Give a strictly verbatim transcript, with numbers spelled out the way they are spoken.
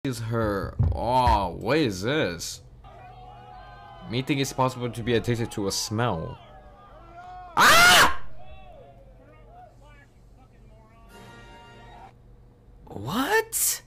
is her. Oh, what is this? Me think it's possible to be addicted to a smell. Ah! What?